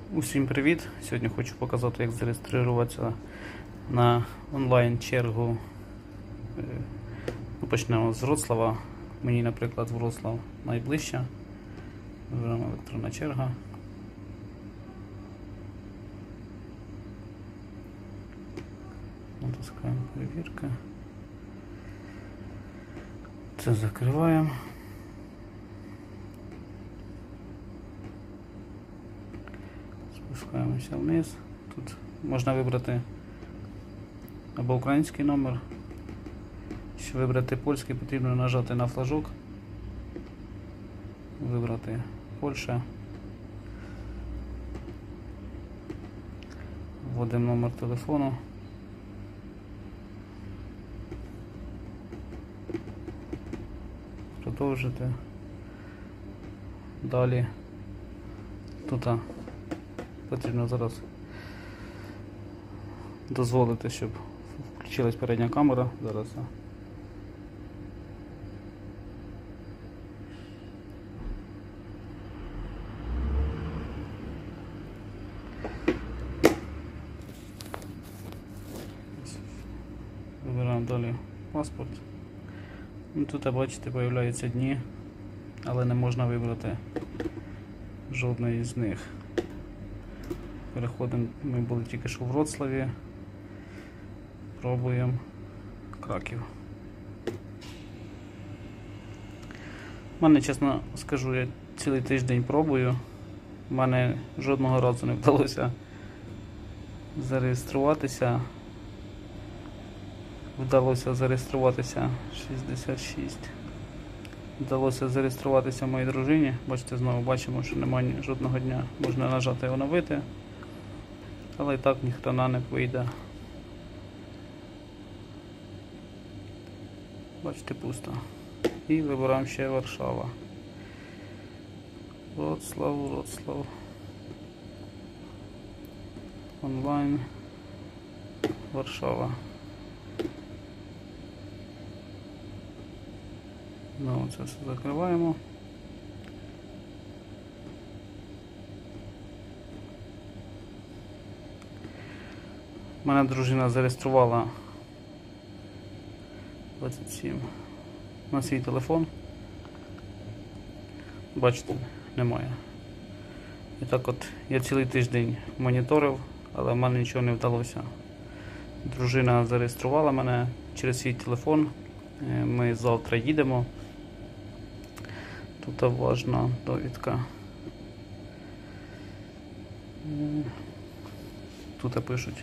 Усім привіт! Сьогодні хочу показати, як зареєструватися на онлайн-чергу. Почнемо з Вроцлава. Мені, наприклад, Вроцлав найближче. Виберемо електронна черга. Натискаємо перевірка. Це закриваємо. Спускаємося вниз. Тут можна вибрати або український номер. Щоб вибрати польський, потрібно нажати на флажок, вибрати Польща, вводимо номер телефону, продовжити. Далі тут потрібно зараз дозволити, щоб включилась передня камера. Зараз вибираємо далі паспорт. Тут, бачите, з'являються дні, але не можна вибрати жодної з них. Переходимо, ми були тільки що в Вроцлаві, пробуємо Краків. У мене, чесно скажу, я цілий тиждень пробую, в мене жодного разу не вдалося зареєструватися. Вдалося зареєструватися 66. Вдалося зареєструватися моїй дружині. Бачите, знову бачимо, що немає жодного дня. Можна нажати оновити, але і так ніхто не вийде. Бачите, пусто. І вибираємо ще Варшава. Вроцлав. Онлайн. Варшава. Ну, це все закриваємо. Мене дружина зареєструвала 27 на свій телефон. Бачите, немає. І так от я цілий тиждень моніторив, але в мене нічого не вдалося. Дружина зареєструвала мене через свій телефон. Ми завтра їдемо. Тут важна довідка. Тут пишуть: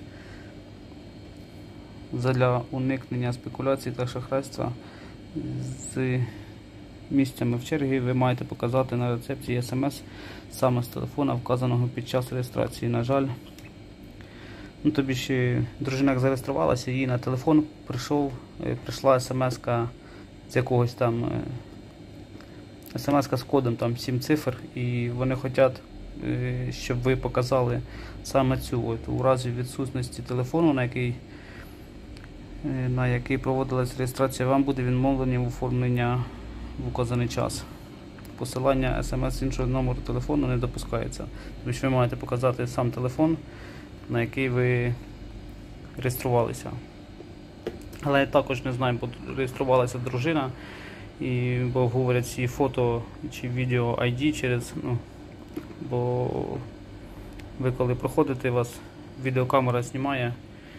задля уникнення спекуляцій та шахрайства з місцями в черзі ви маєте показати на рецепції смс саме з телефона, вказаного під час реєстрації. На жаль, тобі ж дружина як зареєструвалася, їй на телефон прийшла смс-ка з якогось там смс-ка з кодом там 7 цифр, і вони хочуть, щоб ви показали саме цю. У разі відсутності телефону, на який проводилась реєстрація, вам буде відмовлення в оформлення в указаний час. Посилання смс іншого номеру телефону не допускається. Тому що ви маєте показати сам телефон, на який ви реєструвалися. Але я також не знаю, бо реєструвалася дружина, бо говорять ці фото чи відео ID через, бо ви коли проходите, вас відеокамера знімає.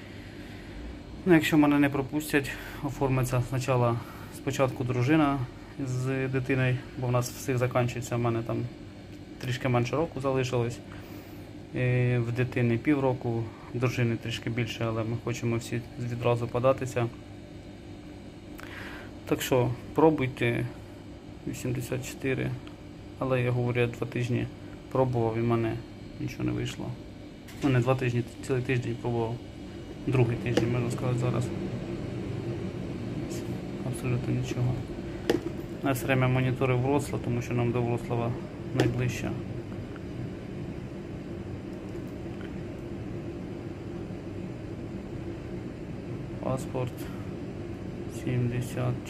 Якщо мене не пропустять, оформиться спочатку дружина з дитиною, бо в нас всіх закінчується, в мене там трішки менше року залишилось. В дитини півроку, дружини трішки більше, але ми хочемо всі відразу податися. Так що пробуйте. 84, але я говорю, я 2 тижні пробував і в мене нічого не вийшло. Не 2 тижні, цілий тиждень пробував. Другий тиждень, можна сказати, зараз. Абсолютно нічого. Я все время моніторив Вроцлав, тому що нам до Вроцлава найближче. Паспорт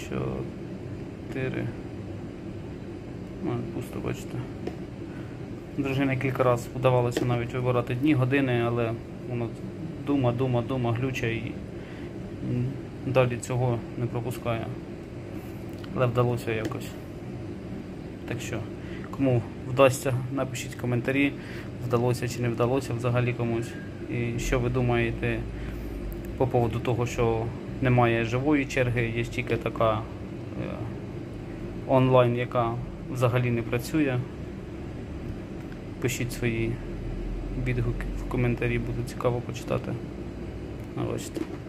74. Пусто, бачите. Дружина кілька разів вдавалося навіть вибирати дні, години, але воно дума, глюче і далі цього не пропускає. Але вдалося якось. Так що, кому вдасться, напишіть коментарі, вдалося чи не вдалося взагалі комусь. І що ви думаєте по поводу того, що немає живої черги, є тільки така онлайн, яка взагалі не працює. Пишіть свої відгуки в коментарі, буде цікаво почитати. Бачите.